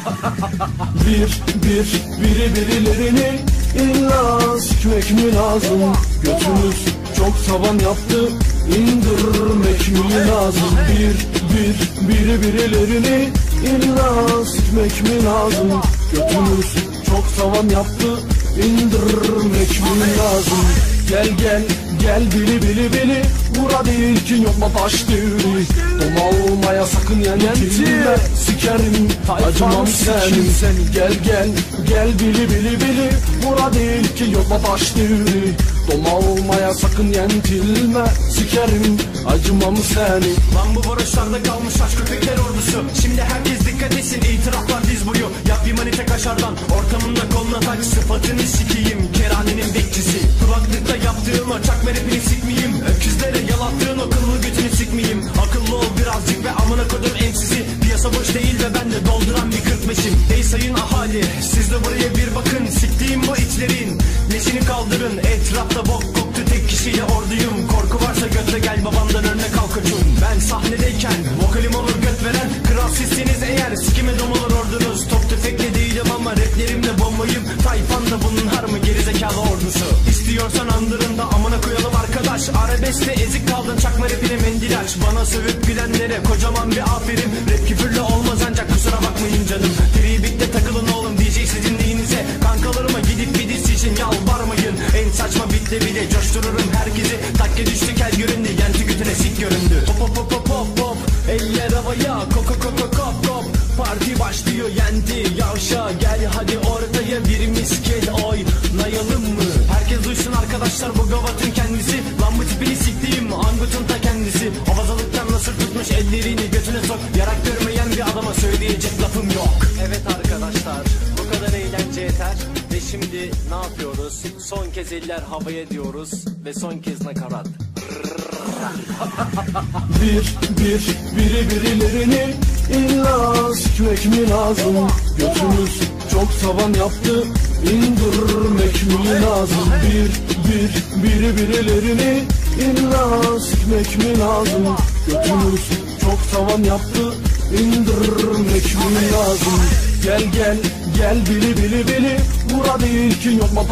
Birilerini illa sikmek mi lazım? Götünüz çok tavan yaptı, indirmek mi lazım? Birilerini illa sikmek mi lazım? Götünüz çok tavan yaptı, indirmek mi lazım? Gel bili Bura değil ki yok mu taş devri? Doma olmaya sakın yentilme, sikerim acımam seni. Gel bili Bura değil ki yok mu taş devri? Doma olmaya sakın yentilme, sikerim acımam seni. Lan bu barışlarda kalmış aşk köpekler ordusu. Şimdi herkes dikkat etsin, itiraflar diz boyu. Yap bir manite kaşardan, ortamında koluna taç. Sıfatını sikiyim, kerhanenin bekçisi. Kulaklıkta yaptığım o çakma rapini sikmeyeyim. Öküzlere yalattığın o kıllı götünü sikmeyeyim. Akıllı ol birazcık ve amına kodum emsisi. Piyasa boş değil ve ben de dolduran bir 45'im. Ey sayın ahali, siz de buraya bir bakın. Siktiğim bu içlerin neşini kaldırın. Etrafta bok koktu, tek kişiyle orduyum. Korku varsa götle gel, babamdan örnek al koçum. Ben sahnedeyken vokalim olur göt veren. Kral sizsiniz eğer, sikime domalar ordunuz. Top tüfekle değilim ama raplerimle bombayım. Tayfan da bunun har mı gerizekalı ordusu. İstiyorsan andırında amına koyalım arkadaş. Arabeskte ezik kaldın, çakma rapine mendil aç. Bana sövüp gülenlere kocaman bir aferin. Rap küfürle olmaz ancak kusura bakmayın canım. Freebeat'te takılın oğlum, DJ sizin neyinize. Kankalarıma gidip bir diss için yalvarmayın. En saçma bitle bile coştururum herkesi. Takke düştü kel göründü, yenti götüne sik göründü. Hop hop hop hop hop, eller havaya, koko koko kop kop. Parti başlıyor yenti, yavşa gel hadi ortaya bir misket oynayalım mı? Herkes duysun arkadaşlar, bu gavatın kendisi. Lan bu tipini siktiğim Angut'un ta kendisi. Havazalıktan nasıl tutmuş ellerini götüne sok. Yarak görmeyen bir adama söyleyecek lafım yok. Evet arkadaşlar, bu kadar eğlence yeter. Ve şimdi ne yapıyoruz? Son kez eller havaya diyoruz ve son kez nakarat. Birilerini illa sikmek mi lazım? Götünüz çok tavan yaptı, indirmek mi lazım? Birilerini illa sikmek mi lazım? Götünüz çok tavan yaptı, indirmek mi lazım? Gel bili Bura değil ki yok mu